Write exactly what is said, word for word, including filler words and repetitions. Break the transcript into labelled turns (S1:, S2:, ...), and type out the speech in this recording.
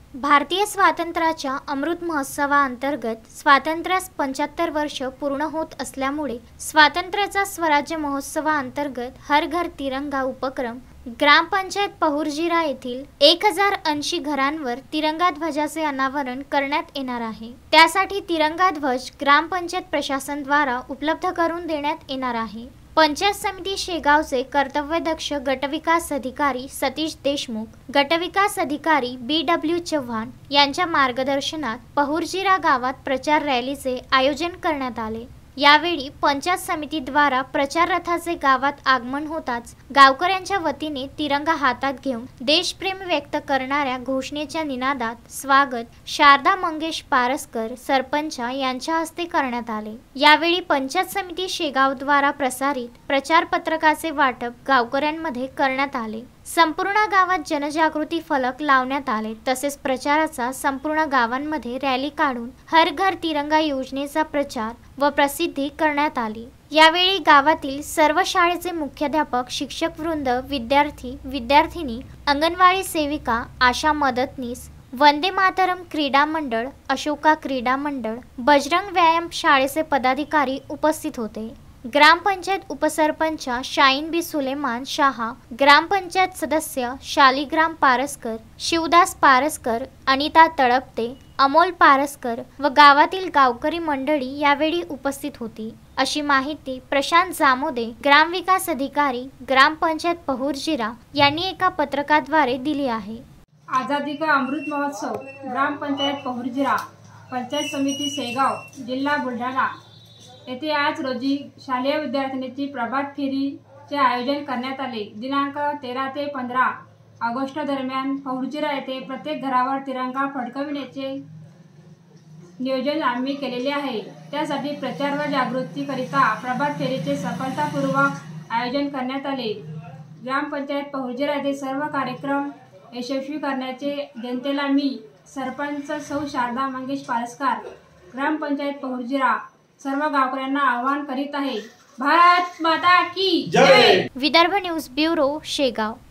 S1: भारतीय स्वातंत्र्याच्या अमृत महोत्सवाअंतर्गत स्वातंत्र्यास पंच्याहत्तर वर्ष पूर्ण होत असल्यामुळे स्वातंत्र्याचा स्वराज्य महोत्सवाअंतर्गत हर घर तिरंगा उपक्रम ग्रामपंचायत पहुर्जिरा येथील एक हजार ऐंशी घरांवर तिरंगा ध्वजाचे अनावरण करण्यात येणार आहे। त्यासाठी तिरंगा ध्वज ग्रामपंचायत प्रशासन द्वारा उपलब्ध करून देण्यात येणार आहे। पंचायत समिती शेगावचे कर्तव्यदक्ष गटविकास अधिकारी सतीश देशमुख, गटविकास अधिकारी बी डब्ल्यू चव्हाण यांच्या मार्गदर्शनात पहुर्जिरा गावात प्रचार रॅलीचे आयोजन करण्यात आले। यावेळी पंचायत समितीद्वारा प्रचार रथाचे गावात आगमन होताच गावकऱ्यांच्या वतीने तिरंगा हातात घेऊन देशप्रेम व्यक्त करणाऱ्या घोषणेच्या निनादात स्वागत शारदा मंगेश पारसकर सरपंच यांच्या हस्ते करण्यात आले। यावेळी पंचायत समिती शेगावद्वारा प्रसारित प्रचार पत्रकाचे वाटप गावकऱ्यांमध्ये करण्यात आले। संपूर्ण गावात जनजागृती फलक लावण्यात आले। तसेच प्रचाराचा संपूर्ण गावांमध्ये रॅली काढून हर घर तिरंगा योजनेचा प्रचार व प्रसिद्धी करण्यात आली। यावेळी गावातील सर्व शाळेचे मुख्याध्यापक, शिक्षक वृंद, विद्यार्थी, विद्यार्थिनी, अंगणवाडी सेविका, आशा मदतनीस, वंदे मातरम क्रीडा मंडळ, अशोका क्रीडा मंडळ, बजरंग व्यायाम शाळेचे पदाधिकारी उपस्थित होते। ग्रामपंचायत उपसरपंच शाहीन बी सुलेमान शाहा, ग्रामपंचायत सदस्य शालिग्राम पारसकर, शिवदास पारसकर, अनिता तळपते, अमोल पारसकर व गावातील गावकरी मंडळी यावेळी उपस्थित होती, अशी माहिती प्रशांत जामोदे, ग्रामविकास अधिकारी, ग्रामपंचायत पहुर्जिरा यांनी एका पत्रकाद्वारे दिली आहे।
S2: आजादी का अमृत महोत्सव ग्रामपंचायत पहुर्जिरा, पंचायत समिती शेगाव, जिल्हा बुलढाणा येथे आज रोजी शालेय विद्यार्थिनीची प्रभात फेरीचे आयोजन करण्यात आले। दिनांक तेरा ते पंधरा ऑगस्ट दरम्यान पहुर्जिरा येथे प्रत्येक घरावर तिरंगा फडकविण्याचे नियोजन आम्ही केलेले आहे। त्यासाठी प्रचार व जागृतीकरिता प्रभात फेरीचे सफलतापूर्वक आयोजन करण्यात आले। ग्रामपंचायत पहुर्जिरा येथे सर्व कार्यक्रम यशस्वी करण्याचे जनतेला मी सरपंच सौ शारदा मंगेश पारसकर, ग्रामपंचायत पहुर्जिरा सर्व गावकऱ्यांना आवाहन करीत आहे। भारत माता की जय।
S1: Vidarbha news bureau Shegaon.